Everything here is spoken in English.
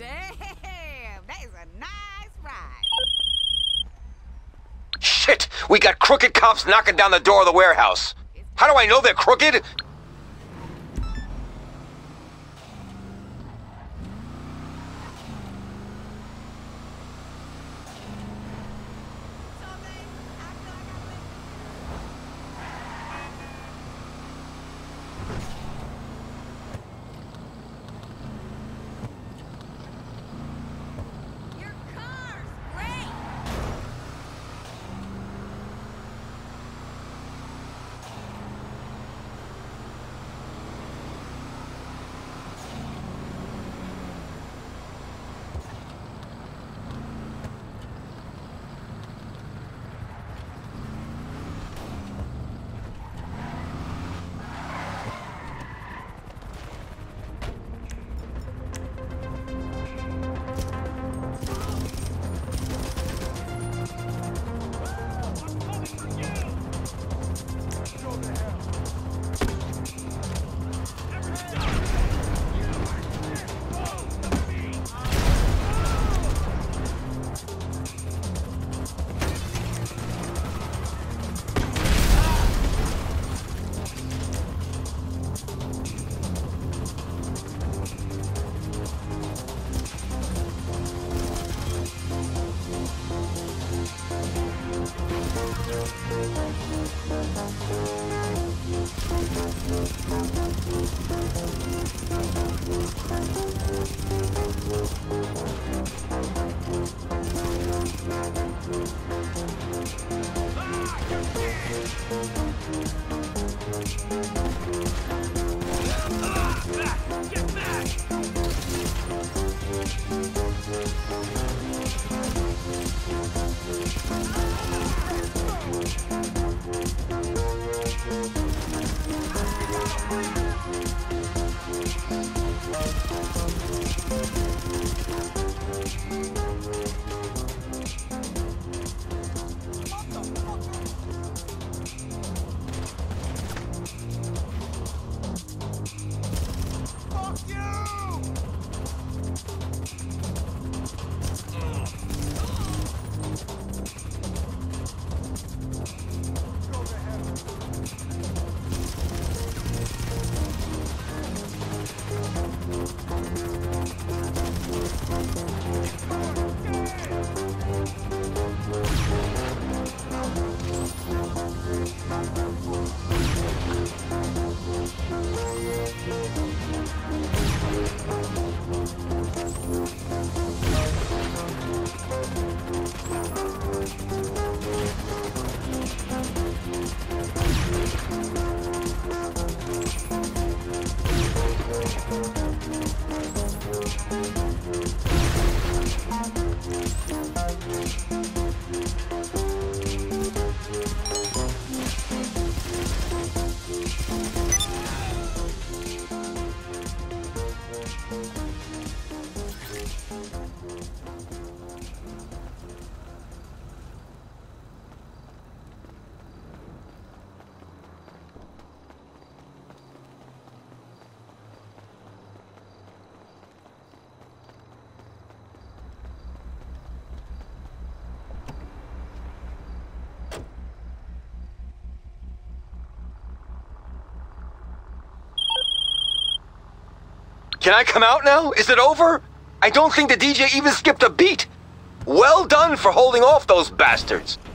Damn, that is a nice ride. Shit! We got crooked cops knocking down the door of the warehouse. How do I know they're crooked? Can I come out now? Is it over? I don't think the DJ even skipped a beat. Well done for holding off those bastards.